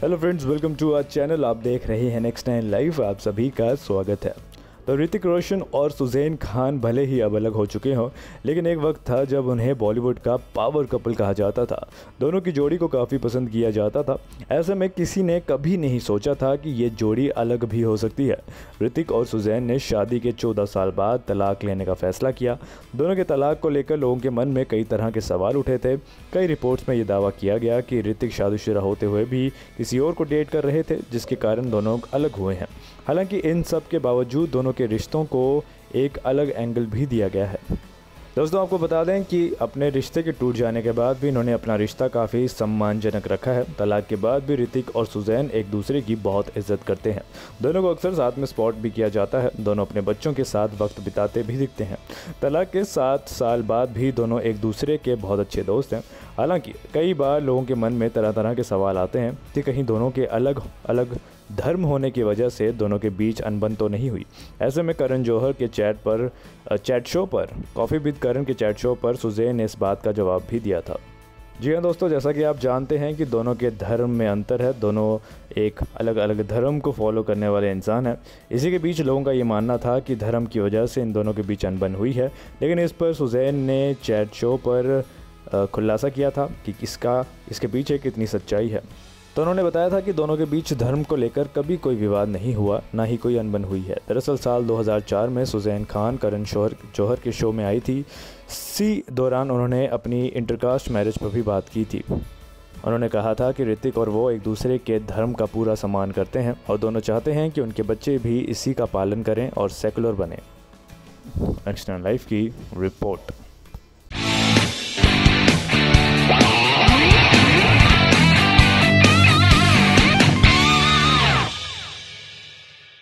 Hello friends, welcome to our channel. आप देख रहे हैं नेक्स्ट 9 लाइव। आप सभी का स्वागत है। तो ऋतिक रोशन और सुज़ैन खान भले ही अब अलग हो चुके हों, लेकिन एक वक्त था जब उन्हें बॉलीवुड का पावर कपल कहा जाता था। दोनों की जोड़ी को काफ़ी पसंद किया जाता था। ऐसे में किसी ने कभी नहीं सोचा था कि ये जोड़ी अलग भी हो सकती है। ऋतिक और सुज़ैन ने शादी के 14 साल बाद तलाक लेने का फैसला किया। दोनों के तलाक को लेकर लोगों के मन में कई तरह के सवाल उठे थे। कई रिपोर्ट्स में ये दावा किया गया कि ऋतिक शादीशुदा होते हुए भी किसी और को डेट कर रहे थे, जिसके कारण दोनों अलग हुए हैं। हालांकि इन सब के बावजूद दोनों के रिश्तों को एक अलग एंगल भी दिया गया है। दोस्तों, आपको बता दें कि अपने रिश्ते के टूट जाने के बाद भी इन्होंने अपना रिश्ता काफ़ी सम्मानजनक रखा है। तलाक के बाद भी ऋतिक और सुज़ैन एक दूसरे की बहुत इज्जत करते हैं। दोनों को अक्सर साथ में स्पॉट भी किया जाता है। दोनों अपने बच्चों के साथ वक्त बिताते भी दिखते हैं। तलाक के 7 साल बाद भी दोनों एक दूसरे के बहुत अच्छे दोस्त हैं। हालांकि कई बार लोगों के मन में तरह तरह के सवाल आते हैं कि कहीं दोनों के अलग अलग धर्म होने की वजह से दोनों के बीच अनबन तो नहीं हुई। ऐसे में करण जौहर के चैट शो पर कॉफ़ी विद करण के चैट शो पर सुज़ैन ने इस बात का जवाब भी दिया था। जी हाँ दोस्तों, जैसा कि आप जानते हैं कि दोनों के धर्म में अंतर है। दोनों एक अलग अलग धर्म को फॉलो करने वाले इंसान हैं। इसी के बीच लोगों का ये मानना था कि धर्म की वजह से इन दोनों के बीच अनबन हुई है, लेकिन इस पर सुज़ैन ने चैट शो पर खुलासा किया था कि इसके पीछे कितनी सच्चाई है। तो उन्होंने बताया था कि दोनों के बीच धर्म को लेकर कभी कोई विवाद नहीं हुआ, ना ही कोई अनबन हुई है। दरअसल साल 2004 में सुज़ैन खान करण जौहर के शो में आई थी। इसी दौरान उन्होंने अपनी इंटरकास्ट मैरिज पर भी बात की थी। उन्होंने कहा था कि ऋतिक और वो एक दूसरे के धर्म का पूरा सम्मान करते हैं और दोनों चाहते हैं कि उनके बच्चे भी इसी का पालन करें और सेकुलर बने। नेक्स्ट 9 लाइव की रिपोर्ट।